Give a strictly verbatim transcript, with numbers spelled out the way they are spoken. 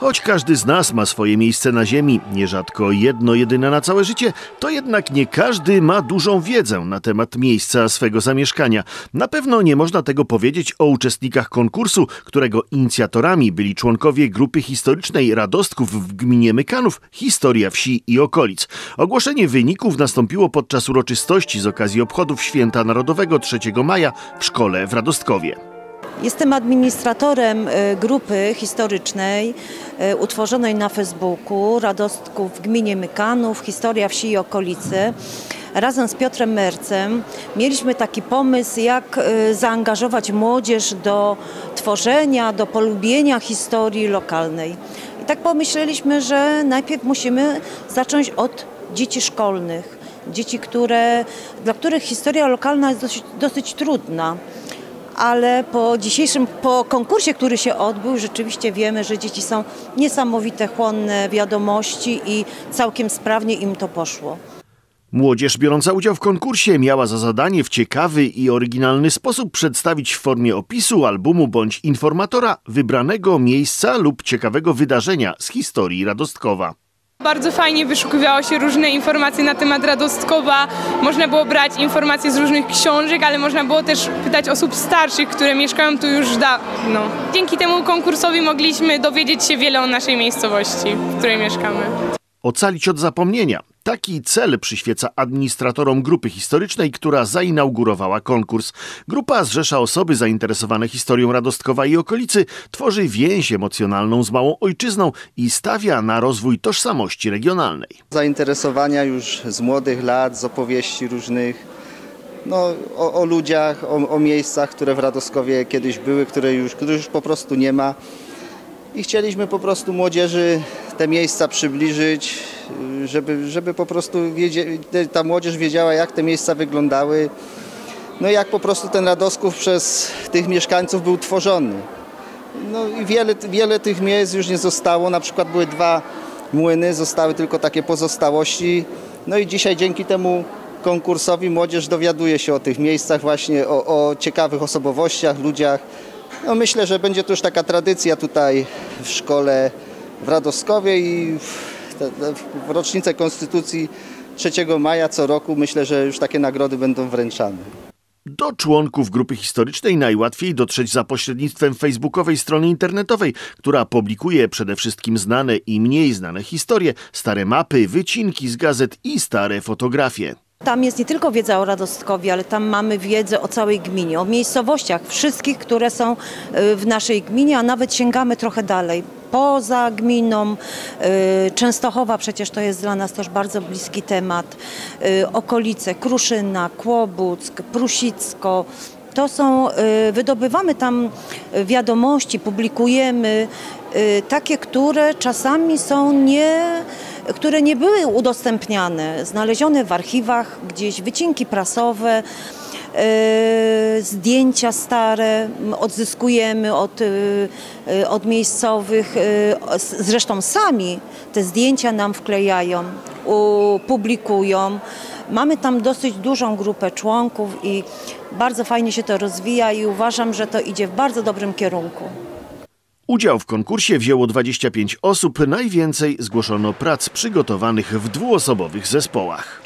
Choć każdy z nas ma swoje miejsce na ziemi, nierzadko jedno jedyne na całe życie, to jednak nie każdy ma dużą wiedzę na temat miejsca swego zamieszkania. Na pewno nie można tego powiedzieć o uczestnikach konkursu, którego inicjatorami byli członkowie grupy historycznej Radostków w gminie Mykanów, Historia wsi i okolic. Ogłoszenie wyników nastąpiło podczas uroczystości z okazji obchodów Święta Narodowego trzeciego maja w szkole w Radostkowie. Jestem administratorem grupy historycznej utworzonej na Facebooku Radostków w gminie Mykanów, Historia wsi i okolicy. Razem z Piotrem Mercem mieliśmy taki pomysł, jak zaangażować młodzież do tworzenia, do polubienia historii lokalnej. I tak pomyśleliśmy, że najpierw musimy zacząć od dzieci szkolnych. Dzieci, które, dla których historia lokalna jest dosyć, dosyć trudna. Ale po dzisiejszym, po konkursie, który się odbył, rzeczywiście wiemy, że dzieci są niesamowite, chłonne wiadomości i całkiem sprawnie im to poszło. Młodzież biorąca udział w konkursie miała za zadanie w ciekawy i oryginalny sposób przedstawić w formie opisu, albumu bądź informatora wybranego miejsca lub ciekawego wydarzenia z historii Radostkowa. Bardzo fajnie wyszukiwało się różne informacje na temat Radostkowa. Można było brać informacje z różnych książek, ale można było też pytać osób starszych, które mieszkają tu już dawno. Dzięki temu konkursowi mogliśmy dowiedzieć się wiele o naszej miejscowości, w której mieszkamy. Ocalić od zapomnienia. Taki cel przyświeca administratorom grupy historycznej, która zainaugurowała konkurs. Grupa zrzesza osoby zainteresowane historią Radostkowa i okolicy, tworzy więź emocjonalną z małą ojczyzną i stawia na rozwój tożsamości regionalnej. Zainteresowania już z młodych lat, z opowieści różnych, no, o, o ludziach, o, o miejscach, które w Radostkowie kiedyś były, które już, których już po prostu nie ma. I chcieliśmy po prostu młodzieży te miejsca przybliżyć, żeby, żeby po prostu wiedzie, ta młodzież wiedziała, jak te miejsca wyglądały, no i jak po prostu ten Radostków przez tych mieszkańców był tworzony. No i wiele, wiele tych miejsc już nie zostało, na przykład były dwa młyny, zostały tylko takie pozostałości. No i dzisiaj dzięki temu konkursowi młodzież dowiaduje się o tych miejscach, właśnie o, o ciekawych osobowościach, ludziach. No myślę, że będzie to już taka tradycja tutaj w szkole w Radostkowie i w, w rocznicę Konstytucji trzeciego maja co roku myślę, że już takie nagrody będą wręczane. Do członków grupy historycznej najłatwiej dotrzeć za pośrednictwem facebookowej strony internetowej, która publikuje przede wszystkim znane i mniej znane historie, stare mapy, wycinki z gazet i stare fotografie. Tam jest nie tylko wiedza o Radostkowie, ale tam mamy wiedzę o całej gminie, o miejscowościach wszystkich, które są w naszej gminie, a nawet sięgamy trochę dalej. Poza gminą, Częstochowa przecież to jest dla nas też bardzo bliski temat, okolice Kruszyna, Kłobuck, Prusicko. To są, wydobywamy tam wiadomości, publikujemy takie, które czasami są nie, które nie były udostępniane, znalezione w archiwach, gdzieś wycinki prasowe, zdjęcia stare odzyskujemy od, od miejscowych, zresztą sami te zdjęcia nam wklejają, publikują. Mamy tam dosyć dużą grupę członków i bardzo fajnie się to rozwija i uważam, że to idzie w bardzo dobrym kierunku. Udział w konkursie wzięło dwadzieścia pięć osób, najwięcej zgłoszono prac przygotowanych w dwuosobowych zespołach.